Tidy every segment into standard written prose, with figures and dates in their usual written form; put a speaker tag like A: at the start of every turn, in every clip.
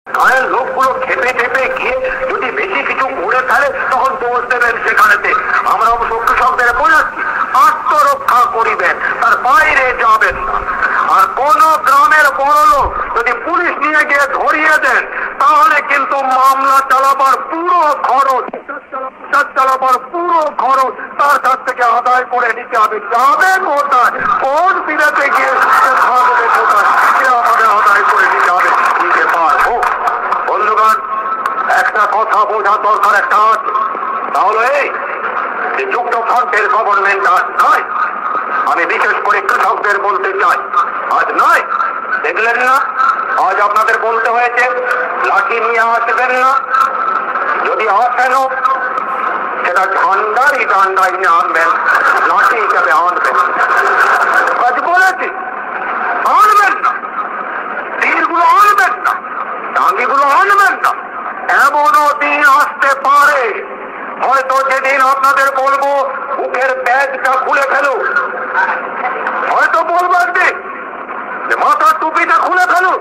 A: গায়ের লোকগুলো খেপে খেপে গিয়ে যদি বেশি কিছু করে ফেলে তখন দোষ দেবেন সেখানেতে। আমরা অবশ্য কৃষকদের বোঝাচ্ছি আত্মরক্ষা করিবেন, তার বাইরে যাবেন না। আর কোন গ্রামের বড় লোক যদি পুলিশ নিয়ে গিয়ে ধরিয়ে দেন তাহলে কিন্তু মামলা চালাবার পুরো খরচ তার কাছ থেকে আদায় করে নিতে হবে। যাবে কোথায়, কোন বিরাতে গিয়ে থাকবে কোথায়, সে আমাদের আদায় করে নিতে হবে, নিতে পারবো। বন্ধুগণ, একটা কথা বোঝা দরকার একটা আছে, তাহলে এই যে যুক্তফ্রন্টের গভর্নমেন্ট আজ নয়, আমি বিশেষ করে কৃষকদের বলতে চাই, আজ নয়, দেখলেন না আজ আপনাদের বলতে হয়েছে লাঠি নিয়ে আসবেন না, যদি আসেনও সেটা ডান্ডাই নিয়ে আনবেন, লাঠি হিসাবে আনবেন। আজ বলেছি আনবেন না, তীরগুলো আনবেন না, টাঙ্গিগুলো আনবেন না। এমনও দিন আসতে পারে হয়তো যেদিন আপনাদের বলবো বুকের ব্যাগটা খুলে ফেলো, হয়তো বলবো একদিন যে মাথার টুপিটা খুলে ফেলো।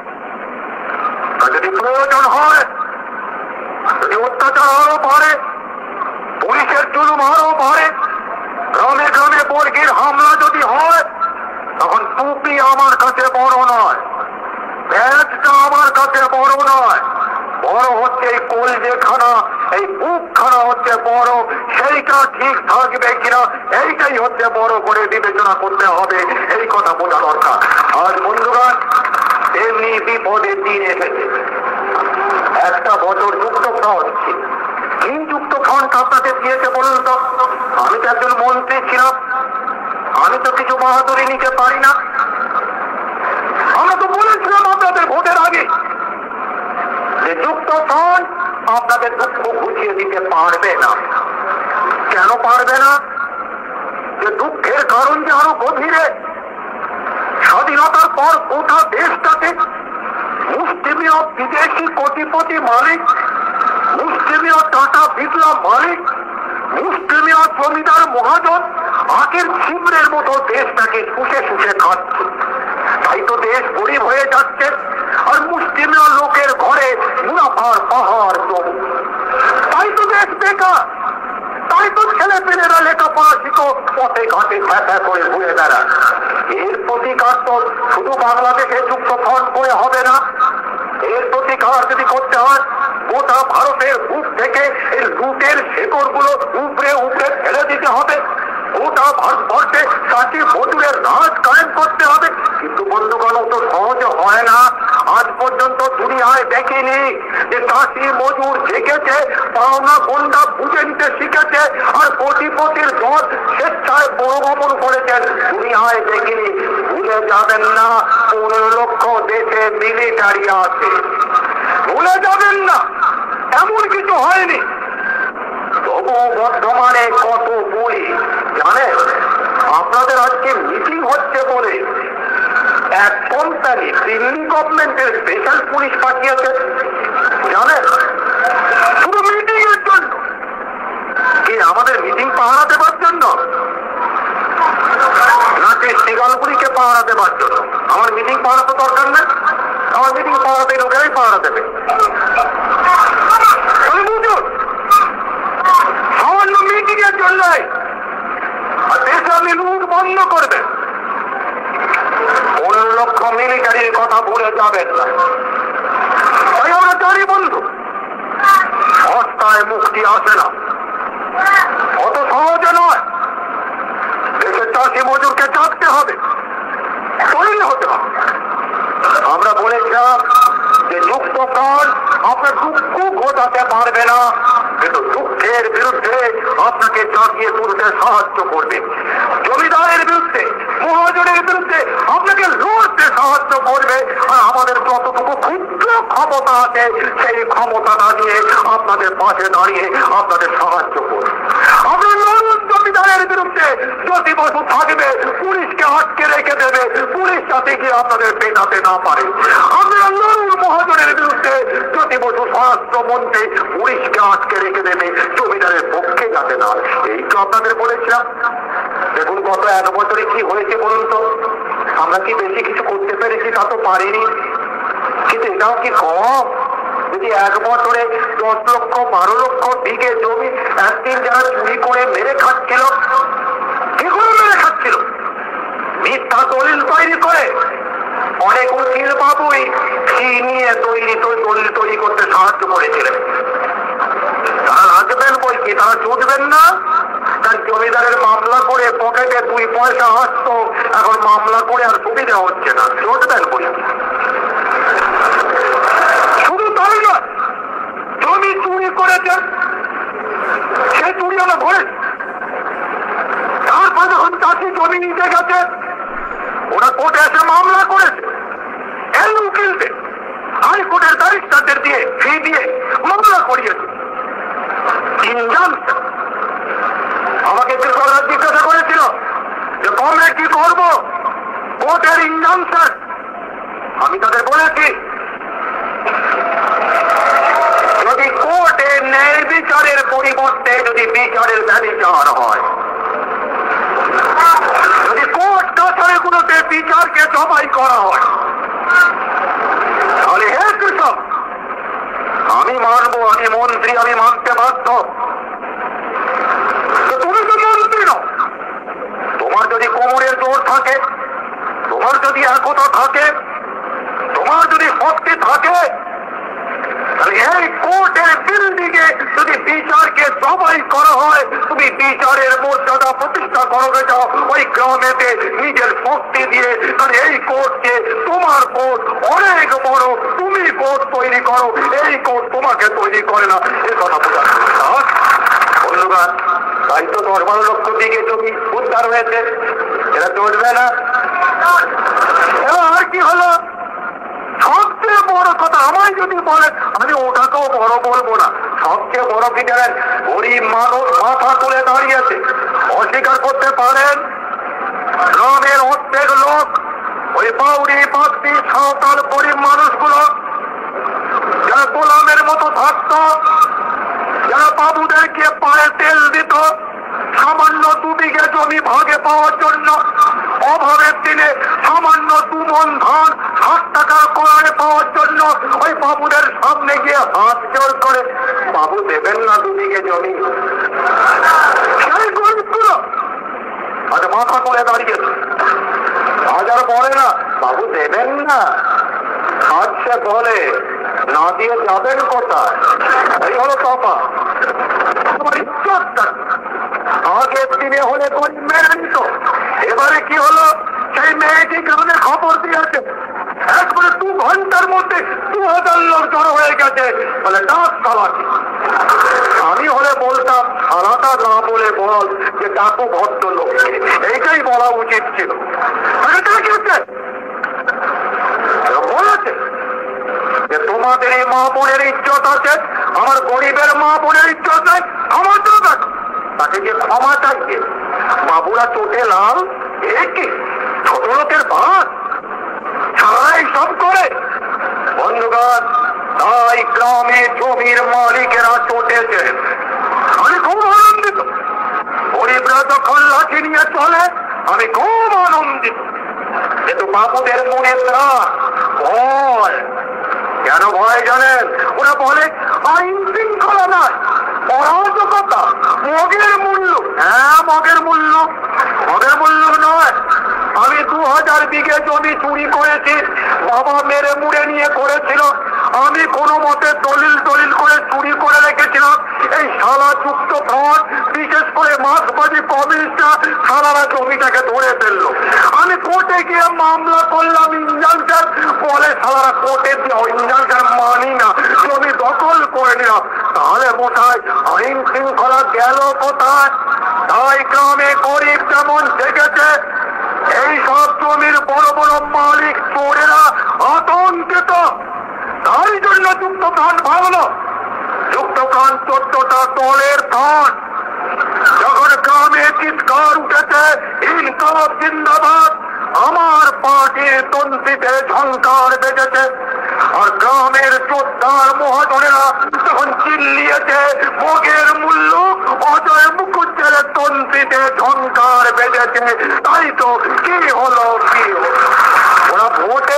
A: যদি প্রয়োজন হয়, যদি অত্যাচার আরো বাড়ে, পুলিশের জুলুম আরো বাড়ে, গ্রামে গ্রামে বর্গীর হামলা যদি হয়, তখন টুপি আমার কাছে বড় নয়, ব্যাগটা আমার কাছে বড় নয়, বড় হচ্ছে এই কলজেখানা, এই বুকখানা হচ্ছে বড়, সেইটা ঠিক থাকবে কিনা এইটাই হচ্ছে বড় করে বিবেচনা করতে হবে, এই কথা বোঝা দরকার। আজ বন্ধুগণ, এমনি বিপদের দিন এসেছে। একটা বছর যুক্তফ্রন্ট ছিল। কি যুক্তফ্রন্ট আপনাদের দিয়েছে বলুন তো? আমি তো একজন মন্ত্রী ছিলাম, আমি তো কিছু বাহাদুরি নিতে পারি না। আমরা তো বলেছিলাম আপনাদের ভোটের আগে যে যুক্তফ্রন্ট আপনাদের দুঃখ বুঝিয়ে দিতে পারবে না। কেন পারবে না? যে দুঃখের কারণ যে আরো গভীরে। স্বাধীনতার পর গোটা দেশটাকে মুষ্টিমেয় বিদেশি কোটিপতি মালিক, মুষ্টিমেয় টাটা বিড়লা মালিক, মুষ্টিমেয় জমিদার মহাজন আখের ছিমড়ের মতো দেশটাকে শুষে শুষে খাচ্ছে। তাই তো দেশ গরিব হয়ে যাচ্ছে, আর মুষ্টিমেয় লোকের ঘরে মুনাফার পাহাড় জমি। তাই তো দেশ বেকার, তাই তো ছেলে পেলেরা লেখাপড়া শিখো পথে ঘাটে ফ্যাফা করে ঘুরে বেড়ায়। এর প্রতিকার তো শুধু বাংলাদেশে যুক্তফ্রন্ট করে হবে না, এর প্রতিকার যদি করতে হয় গোটা ভারতের বুক থেকে এই লুটের শেকড়গুলো উপরে উপরে ফেলে দিতে হবে, গোটা ভারতবর্ষে চাষি মজুরের রাজ কায়েম করতে হবে। কিন্তু বন্ধুগণ, তো সহজ হয় না। আজ পর্যন্ত দুনিয়ায় দেখিনি যে চাষি মজুর জেগেছে, পাওনা গন্ডা বুঝে নিতে শিখেছে, আর কোটিপতির দল স্বেচ্ছায় বড়ভ্রমণ করেছেন। দুনিয়ায় দেখিনি। ভুলে যাবেন না 15 লক্ষ দেশে মিলিটারি আছে, ভুলে যাবেন না, এমন কিছু হয়নি। তবু বর্ধমানে কত বই জানেন? আপনাদের আজকে মিটিং হচ্ছে বলে এক কোম্পানি দিল্লি গভর্নমেন্টের স্পেশাল পুলিশ পাঠিয়েছে, জানেন? শুধু মিটিং এর জন্য। কি আমাদের মিটিং পাহারা দেবার জন্য? নাকি সিগালগুলিকে পাহারা দেবার জন্য? আমার মিটিং পাহারা তো দরকার নেই, আমার মিটিং পাহারাতে লোকেরাই পাহারা দেবে। বুঝুন, সামান্য মিটিং এর জন্যই আর দেশে আপনি লুট বন্ধ করবেন। 15 লক্ষ মিলিটারির কথা ভুলে যাবেন না। তাই আমরা জানি বন্ধু, সস্তায় মুক্তি আসে না, অত সহজে নয়। দেশের চাষি মজুরকে চাকতে হবে, তৈরি হতে হবে। আমরা বলেছিলাম যে যুক্তফ্রন্ট আপনার দুঃখ ঘটাতে পারবে না, কিন্তু দুঃখের বিরুদ্ধে আপনাকে জাগিয়ে তুলতে সাহায্য করবে। জমিদারের বিরুদ্ধে, মহাজনের বিরুদ্ধে আপনাকে লড়তে সাহায্য করবে। আর আমাদের যতটুকু ক্ষুদ্র ক্ষমতা আছে সেই ক্ষমতাটা নিয়ে আপনাদের পাশে দাঁড়িয়ে আপনাদের সাহায্য করবে। আপনার লড়ুন জমিদারের বিরুদ্ধে। জ্যোতি বসু থাকবে, পুলিশকে আটকে রেখে দেবে, পুলিশ যাতে গিয়ে আপনাদের পেটাতে না পারে। আপনারা লড়ুন মহাজনের বিরুদ্ধে। জ্যোতি বসু স্বরাষ্ট্রমন্ত্রী পুলিশকে আটকে রেখে দেবে, জমিদারের পক্ষে যাতে না। এই তো আপনাদের বলেছিলাম। দেখুন গত 1 বছরে কি হয়েছে বলুন তো? আমরা কি বেশি কিছু করতে পেরেছি? তা তো পারিনি। কিন্তু এটাও কি কম? যদি 1 বছরে 10 লক্ষ 12 লক্ষ বিঘে জমি একদিন যারা চুরি করে মেরে খাচ্ছিল, কি করে মেরে খাচ্ছিল? মিথ্যা দলিল তৈরি করে। অনেক উকিল বাবুই ফি নিয়ে দলিল তৈরি করতে সাহায্য করেছিলেন। তারা রাখবেন বই কি, তারা চুটবেন না? তার জমিদারের মামলা করে পকেটে 2 পয়সা আসতো, এখন মামলা করে আর সুবিধা হচ্ছে না, চুটবেন বই। শুধু তাই নয়, জমি চুরি করেছেন, সে চুরি আমরা ধরে, তারপর যখন চাষি জমি নিতে গেছে ওরা কোর্টে এসে মামলা করেছে, এই উকিলদের হাইকোর্টের ব্যারিস্টারদের দিয়ে ফি দিয়ে মামলা করিয়েছে। আমাকে কৃষকরা জিজ্ঞাসা করেছিল যে কমে কি করব, কোর্টের ইনজাংশন। আমি তাদের বলেছি যদি কোর্টে ন্যায় বিচারের পরিবর্তে যদি বিচারের ব্যভিচার হয়, যদি কোর্ট কাছারিগুলোতে বিচারকে জবাই করা হয়, তাহলে হে কৃষক আমি মানবো, আমি মন্ত্রী, আমি মানতে বাধ্য। তুমি তো মন্ত্রী নও, তোমার যদি কোমরের জোর থাকে, তোমার যদি একতা থাকে, তোমার যদি শক্তি থাকে, তাহলে এই কোর্টের বিল্ডিং এ যদি বিচারকে জবাই করা হয়, তুমি বিচারের মর্যাদা প্রতিষ্ঠা করবে যাও ওই গ্রামেতে নিজের শক্তি দিয়ে। কারণ এই কোর্টকে, তোমার কোর্ট অনেক বড়, তুমি কোর্ট তৈরি করো, এই কোর্ট তোমাকে তৈরি করে না, এ কথা বোঝা। বন্ধুগণ, তাই তো 10-12 লক্ষ বিঘে জমি উদ্ধার হয়েছে, এরা চলবে না। আর কি হলো? সবচেয়ে বড় কথা আমায় যদি বলেন, আমি ওটাকেও বড় বলবো না, সবচেয়ে বড় কি জানেন? গরিব মানুষ মাথা তুলে দাঁড়িয়েছে। অস্বীকার করতে পারেন গ্রামের অর্ধেক লোক, ওই বাউরি পাত্রী সাঁওতাল গরিব মানুষগুলো যারা গোলামের মতো থাকত, যারা বাবুদেরকে পায়ে তেল দিত সামান্য 2 বিঘে জমি ভাগে পাওয়ার জন্য, অভাবের দিনে সামান্য 2 মণ ধান 60 টাকার কোড়ায় পাওয়ার জন্য ওই বাবুদের সামনে গিয়ে হাত জোর করে, বাবু দেবেন না 2 বিঘে জমি? সেই গরিবগুলো আজ মাথা করে দাঁড়িয়েছে, হাজার পড়ে না, বাবু দেবেন না। আচ্ছা বলে না দিয়ে যাবেন কোথায়? এই হলো তফা। আমার ইজ্জতটা আগের দিনে হলে গরিব মেরে নিত, এবারে কি হলো? সেই মেয়েটি গ্রামে খবর দিয়েছে, একবারে 2 ঘন্টার মধ্যে 2000 লোক জড়ো হয়ে গেছে, বলে ডাক সালাকি। আমি হলে বলতাম সালাটা না বলে বল যে ডাকো ভদ্রলোক, এইটাই বলা উচিত ছিল। বলেছে যে তোমাদের এই মা বোনের ইজ্জত আছে, আমার গরিবের মা বোনের ইজ্জত নেই, আমার তো তাকে যে ক্ষমা চাইছে। বাবুরা চোটে লাল, এ কি ছোট লোকের ভাত, সারাই সব করে। বন্ধুগণ, তাই গ্রামে জমির মালিকেরা চটেছে। আমি খুব আনন্দিত, গরিবরা যখন লাঠি নিয়ে চলে আমি খুব আনন্দিত। কিন্তু বাবুদের মনে ভয়। কেন ভয় জানেন? ওরা বলে আইন শৃঙ্খলা নয়, অরাজকতা, মগের মূল্য। হ্যাঁ, মগের মূল্য, মগের মূল্য নয়। আমি 2000 বিঘে জমি চুরি করেছি, বাবা মেরে মুড়ে নিয়ে করেছিল, আমি কোনো মতে দলিল করে চুরি করে রেখেছিলাম। এই শালা যুক্ত ফ্রড, বিশেষ করে মার্ক্সবাদী কমিউনিস্টরা সারারা জমিটাকে ধরে ফেললো। আমি কোর্টে গিয়ে মামলা করলাম, ইনজাংশন বলে সারারা কোর্টে ইনজাংশন মানি না, জমি দখল করে নিলাম। তাহলে মোটাই আইন শৃঙ্খলা গেল কোথায়? তাই গ্রামে গরিব যেমন জেগেছে, এই সব জমির বড় বড় মালিক চোরেরা আতঙ্কিত। তাই জন্য যুক্তপ্রাণ ভাবলো, যুক্তপ্রাণ 14টা দলের ধান। যখন গ্রামে চিৎকার উঠেছে ইনকলাব জিন্দাবাদ, আমার পার্টির তন্ত্রীতে ঝংকার বেজেছে। আর গ্রামের যোদ্ধার মহাজনেরা তখন চিল্লিয়েছে মগের মূল্য, অজয় মুখুজ্জের তন্ত্রীতে ঝংকার বেজেছে। তাই তো কি হলো, কি হলো? ওরা ভোটের আগে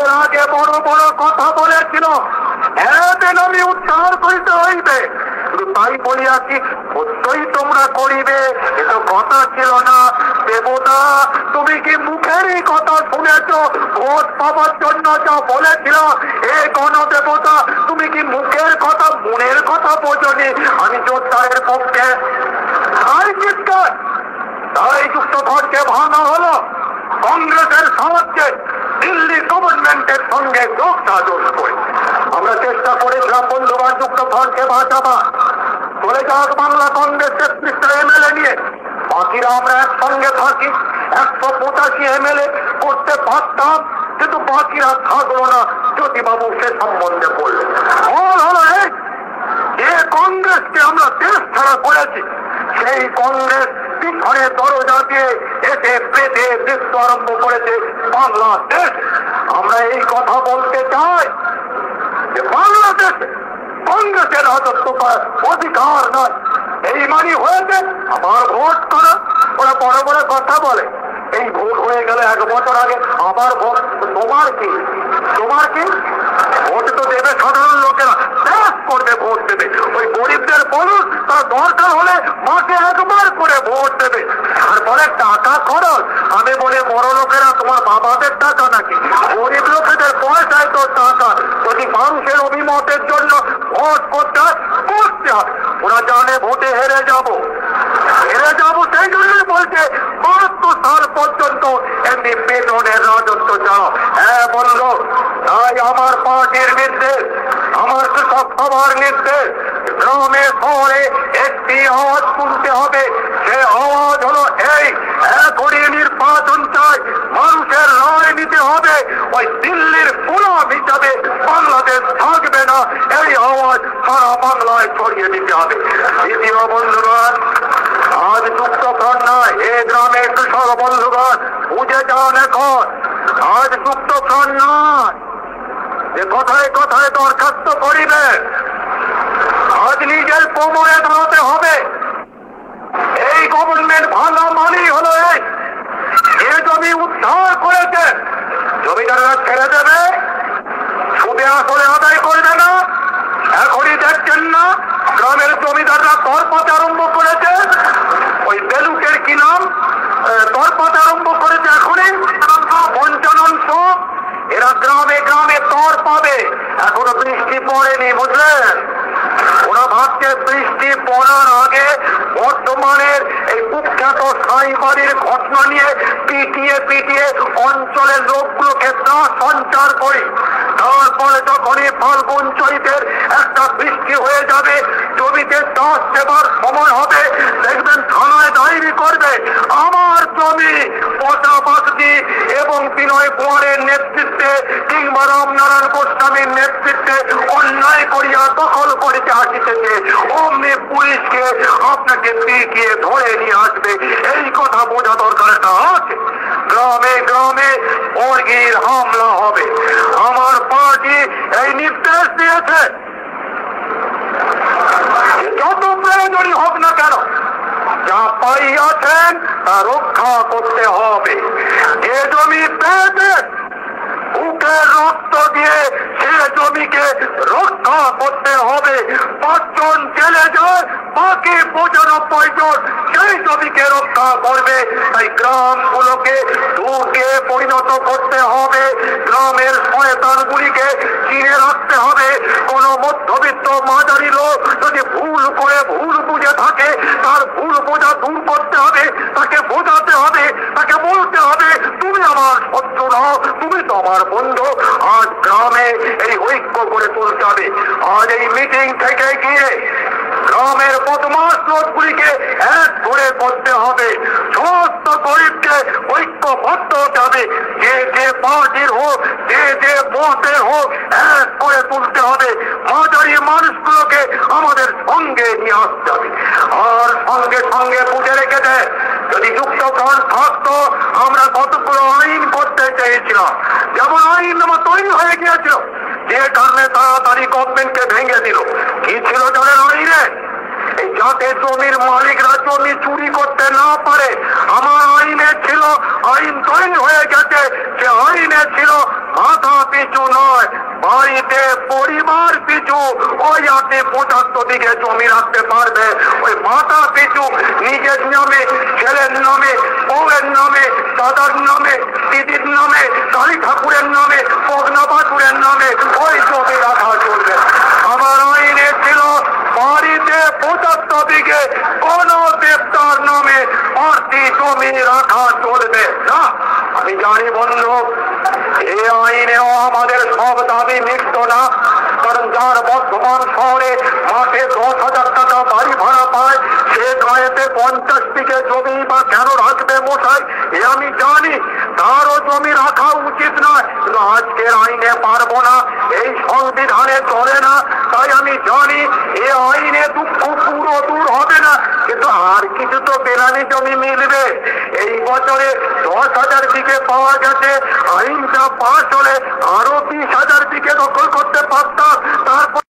A: বড় বড় কথা বলেছিল, এদিন আমি উদ্ধার করিতে হইবে, তাই বলিয়াছি সত্যই তোমরা করিবে, এ তো কথা ছিল না। দেবতা, তুমি কি মুখেরই কথা শুনেছ? ভোট পাবার জন্য যা বলেছিল এ গণদেবতা, তুমি কি মুখের কথা মনের কথা বোঝনি? আমি যোদ্ধারের পক্ষে চিৎকার, তাই যুক্তফ্রন্টকে ভাঙা হলো কংগ্রেসের সাহায্যে দিল্লি গভর্নমেন্টের সঙ্গে যোগ সাজস করে। আমরা চেষ্টা করেছিলাম বন্ধুবান যুক্তফ্রন্টকে বাঁচাবার, চলে যাক বাংলা কংগ্রেসের এমএলএ নিয়ে, বাকিরা আমরা একসঙ্গে থাকি, 185 এমএলএ করতে পারতাম, কিন্তু বাকিরা থাকলো না। জ্যোতিবাবু সে সম্বন্ধে বললেন, হলো এই যে কংগ্রেসকে আমরা দেশ ছাড়া করেছি, সেই কংগ্রেস পিছনে দরজা দিয়ে এসে পেটে বৃত্ত আরম্ভ করেছে বাংলাদেশ। আমরা এই কথা বলতে চাই যে বাংলাদেশে কংগ্রেসের রাজত্ব করার অধিকার নয়। এই মানি হয়েছে আবার ভোট করা, ওরা বড় বড় কথা বলে, এই ভোট হয়ে গেলে 1 বছর আগে আবার ভোট। তোমার কি ভোট তো দেবে সাধারণ লোকেরা, দেশ করবে ভোট দেবে। ওই গরিবদের বলুন তারা দরকার হলে মাসে 1 বার করে ভোট দেবে, তারপরে টাকা খরচ। আমি বলি বড় লোকেরা তোমার বাবাদের টাকা নাকি? গরিব লোকেদের পয়সায় তো টাকা। যদি মানুষের অভিমতের জন্য ভোট করতে হয়, ওরা জানে ভোটে হেরে যাবো, সেই জন্যই বলছে 72 সাল পর্যন্ত এমনি বেতনের রাজত্ব চাও। হ্যাঁ বলল, তাই আমার পার্টির নির্দেশ, আমার কৃষক সভার নির্দেশ, গ্রামে শহরে একটি আওয়াজ শুনতে হবে। সে আওয়াজ হলো এই, এখনই নির্বাচন চাই, মানুষের রায় নিতে হবে। ওই দিল্লির গোলাম হিসাবে বাংলাদেশ থাকবে না, এই আওয়াজ সারা বাংলায় ছড়িয়ে দিতে হবে। দ্বিতীয় বন্ধুগণ, আজ যুক্তফ্রন্ট নয়, এ গ্রামে কৃষক বন্ধুগণ বুঝে যান এখন, আজ যুক্তফ্রন্ট নয় যে কথায় কথায় দরখাস্ত করিবে, আজ নিজের কোমরে দাঁড়াতে হবে। এই গভর্নমেন্ট ভাঙা মানেই হলো এই, যে জমি উদ্ধার করেছে জমিদাররা ছেড়ে দেবে, সুদে আসলে আদায় করবে না। এখনই দেখছেন না গ্রামের জমিদাররা তরপাতে আরম্ভ করেছে, ওই বেলুকের কি নাম, তরপাতে আরম্ভ করেছে এখনই পঞ্চানন। এরা গ্রামে গ্রামে তর পাবে, এখনো বৃষ্টি পড়েনি, বুঝলেন? ওরা ভাবছে বৃষ্টি পড়ার আগে বর্তমানের এই কুখ্যাত সাই বাড়ির ঘটনা নিয়ে পিটিয়ে অঞ্চলের লোকগুলোকে ত্রাস সঞ্চার করি। তারপরে যখনই ফাল্গুন চৈতের একটা বৃষ্টি হয়ে যাবে, জমিতে চাষ দেবার সময় হবে, দেখবেন থানায় ডায়েরি করবে আমার জমি পচা বাগদি এবং বিনয় কুমারের নেতৃত্বে কিংবা রামনারায়ণ গোস্বামীর নেতৃত্বে অন্যায় করিয়া দখল করিতে আসিতেছে, অমনি পুলিশকে আপনাকে পিটিয়ে ধরে নিয়ে আসবে। এই কথা বোঝা দরকার আছে। গ্রামে গ্রামে বর্গীর হামলা হবে। আমার পার্টি এই নির্দেশ দিয়েছে, যত প্রয়োজনই হোক না কেন, যা পাইয়াছেন তা রক্ষা করতে হবে। যে জমি পেয়েছেন বুকের রক্ত দিয়ে সে জমিকে রক্ষা করতে হবে। 5 জন জেলে যায়, বাকি 95 জন সেই জমিকে রক্ষা করবে। তাই গ্রামগুলোকে দুর্গে পরিণত করতে হবে, গ্রামের শয়তানগুলিকে চিনে রাখতে হবে। কোন মধ্যবিত্ত মাঝারি লোক যদি ভুল বুঝে থাকে, তার ভুল বোঝা দূর করতে হবে, তাকে বোঝাতে হবে, তাকে বলতে হবে তুমি আমার শত্রু নও, তুমি তো আমার বন্ধু। আজ গ্রামে এই ঐক্য করে তুলতে হবে। আজ এই মিটিং থেকে গিয়ে গ্রামের বদমাস লোকগুলিকে এক করে করতে হবে। সমস্ত গরিবকে ঐক্যবদ্ধ হতে হবে। যে যে পার্টির হোক, যে মতের হোক, এক করে তুলতে হবে। মাঝারি মানুষগুলোকে আমাদের সঙ্গে নিয়ে আসতে হবে। আর সঙ্গে সঙ্গে বুঝে রেখে দেয়, যদি যুক্তফ্রন্ট থাকতো আমরা কতগুলো আইন করতে চেয়েছিলাম, যেমন আইন আমার তৈরি হয়ে গিয়েছিল, যে কারণে তাড়াতাড়ি গভর্নমেন্টকে ভেঙে দিল। কি ছিল জানেন আইনে? এই যাতে জমির মালিকরা জমি চুরি করতে না পারে। আমার আইনে ছিল, আইন তৈরি হয়ে গেছে, যে আইনে ছিল মাথা পিছু নয়, বাড়িতে পরিবার পিছু ওই আপনি 75 বিঘে জমি রাখতে পারবে। ওই মাথা পিছু নিজের নামে, ছেলের নামে, বউয়ের নামে, দাদার নামে, দিদির নামে, কালী ঠাকুরের নামে, পগনা বাছুরের নামে ওই জমি রাখা চলবে। আমার আইনে ছিল বাড়িতে 75 বিঘে কোন দেবতার নামে বাড়তি জমি রাখা চলবে না। আমি জানি বন্ধু, এই আইনেও আমাদের সব দাবি মিটত না, কারণ যার বর্তমান শহরে মাঠে 10,000 টাকা বাড়ি ভাড়া পায়, সে গায়েতে 50 বিঘে জমি বা কেন রাখবে মশাই, এ আমি জানি। তারও জমি রাখা উচিত নয়, কিন্তু আজকের আইনে পারবো না, এই সংবিধানে চলে না। তাই আমি জানি এ আইনে দুঃখ পুরো দূর হবে না, কিন্তু আর কিছু তো বেনামি জমি মিলবে। এই বছরে 10,000 বিঘে পাওয়া গেছে, আইনটা পাস হলে আরো 20,000 বিঘে দখল করতে পারতাম। তারপর